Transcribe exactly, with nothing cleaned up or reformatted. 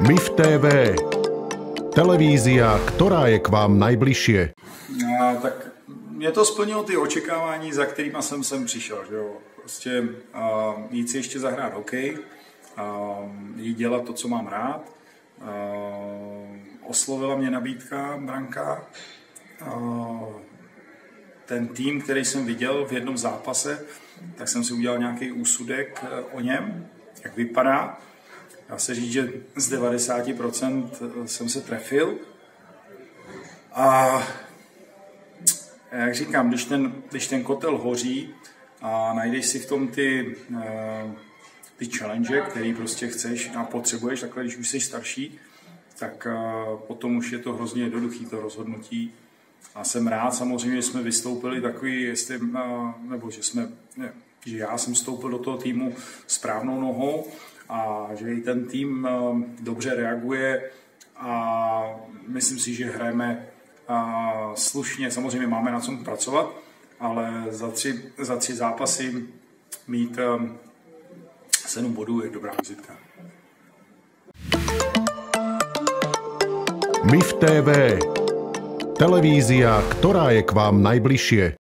MIF té vé. Televízia, ktorá je k vám najbližšie. A, tak mě to splnilo ty očekávání, za kterýma jsem sem přišel. Že jo? Prostě a, jít si ještě zahrát hokej, a, jít dělat to, co mám rád. A, oslovila mě nabídka branka. A, ten tým, který jsem viděl v jednom zápase, tak jsem si udělal nějaký úsudek o něm, jak vypadá. Dá se říct, že z devadesát procent jsem se trefil. A jak říkám, když ten, když ten kotel hoří a najdeš si v tom ty, ty challenge, který prostě chceš a potřebuješ, takhle když už jsi starší, tak potom už je to hrozně jednoduché to rozhodnutí. A jsem rád samozřejmě, že jsme vystoupili takový, jestli, nebo že, jsme, ne, že já jsem vstoupil do toho týmu správnou nohou a že i ten tým dobře reaguje a myslím si, že hrajeme slušně. Samozřejmě máme na čem pracovat, ale za tři, za tři zápasy mít sedm bodů je dobrá vizitka. MIF té vé. Televízia, ktorá je k vám najbližšie.